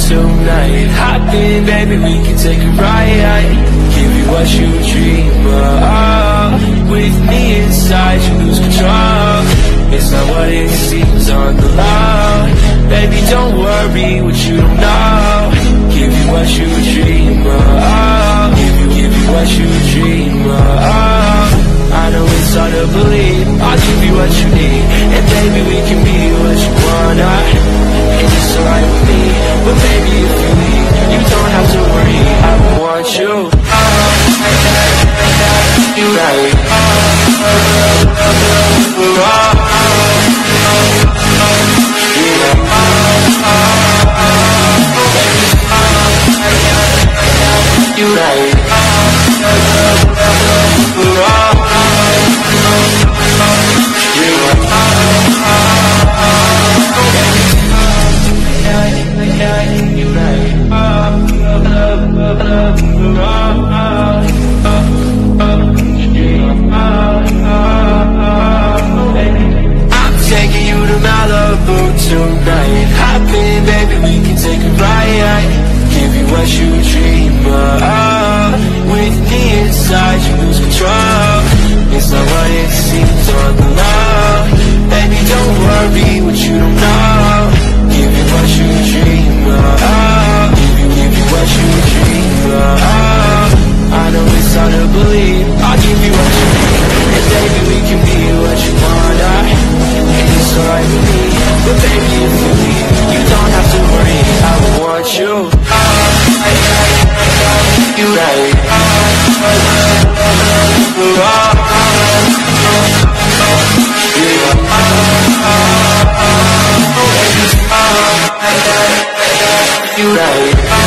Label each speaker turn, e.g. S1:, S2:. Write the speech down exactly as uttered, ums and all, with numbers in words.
S1: tonight. Hop in, baby, we can take a ride. Give you what you dream of. With me inside, you lose control. It's not what it seems on the low. Baby, don't worry what you don't know. Give you what you dream of. Give you, give you what you dream of. I know it's hard to believe, I'll give you what you need. And baby, we can be what you wanna. And it's alright with me. But baby, if you leave, you don't have to worry, I want you. You right. You right. Tonight, hop in, baby, we can take a ride. Give you what you dream of. With me inside, you lose control. It's not what it seems on the low. Baby, don't worry what you don't know. Give you what you dream of. Give you, give you what you dream of. I know it's hard to believe, I'll give you what you need. And baby, we can be what you wanna. And it's alright with me. But baby, if you leave, you don't have to worry, I want you. You right. You right.